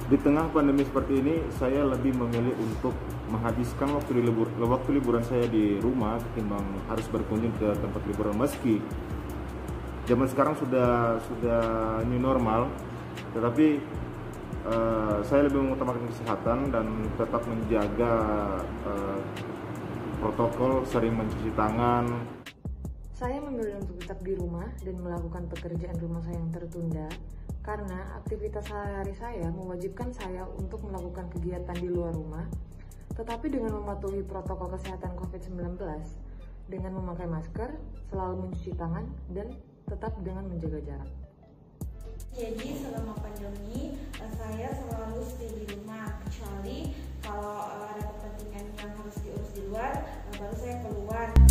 Di tengah pandemi seperti ini, saya lebih memilih untuk menghabiskan waktu liburan saya di rumah ketimbang harus berkunjung ke tempat liburan. Meski zaman sekarang sudah new normal, tetapi saya lebih mengutamakan kesehatan dan tetap menjaga protokol, sering mencuci tangan. Saya memilih untuk tetap di rumah dan melakukan pekerjaan rumah saya yang tertunda karena aktivitas sehari-hari saya mewajibkan saya untuk melakukan kegiatan di luar rumah, tetapi dengan mematuhi protokol kesehatan COVID-19 dengan memakai masker, selalu mencuci tangan, dan tetap dengan menjaga jarak. Jadi selama pandemi saya selalu stay di rumah, kecuali kalau ada kepentingan yang harus diurus di luar baru saya keluar.